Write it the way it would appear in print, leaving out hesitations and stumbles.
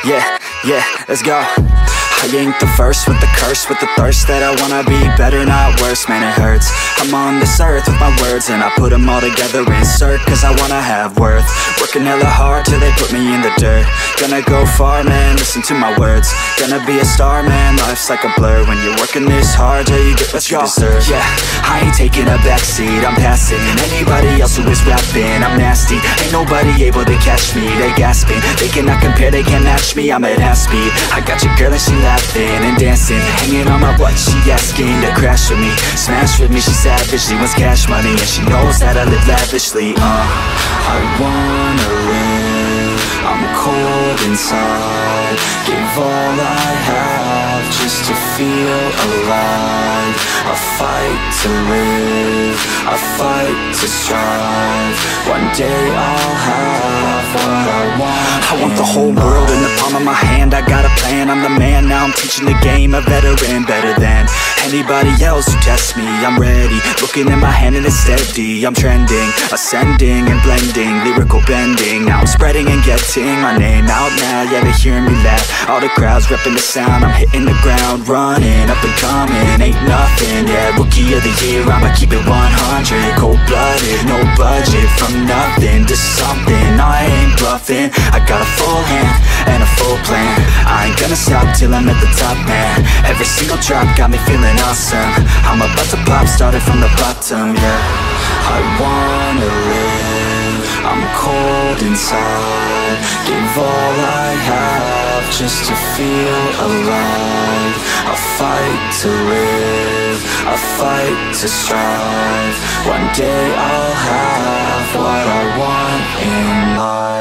Yeah, let's go. I ain't the first with the curse, with the thirst that I wanna be better, not worse, man it hurts. I'm on this earth with my words and I put them all together, insert, cause I wanna have worth. Working hella hard till they put me in the dirt. Gonna go far, man, listen to my words. Gonna be a star, man, life's like a blur. When you're working this hard, yeah, you get what you deserve. Yeah, I ain't taking a backseat, I'm passing anybody else who is rapping. I'm nasty, ain't nobody able to catch me. They gasping, they cannot compare, they can't match me. I'm at half speed, I got your girl and she laughing and dancing, hanging on my butt, she asking to crash with me, smash with me, she savage, she wants cash money, and she knows that I live lavishly. I wanna live, I'm cold inside, give all I have just to feel alive. I fight to live, I fight to strive, one day I'll have what I want. I want the whole world in the palm of my hand, I got a plan, I'm the man, now I'm teaching the game, a veteran, better than anybody else who tests me. I'm ready, looking at my hand and it's steady. I'm trending, ascending and blending, lyrical bending. Now I'm spreading and getting my name out now. Yeah, they hearing me laugh, all the crowds repping the sound. I'm hitting the ground, running, up and coming, ain't nothing. Yeah, rookie of the year, I'ma keep it 100. Cold-blooded, no budget, from nothing to something. I ain't bluffing, I got a full hand and a full plan. I ain't gonna stop till I'm at the top, man. Every single drop got me feeling awesome. I'm about to pop, started from the bottom, yeah. I wanna live, I'm cold inside, give all I have just to feel alive. I fight to live, I fight to strive, one day I'll have what I want in life.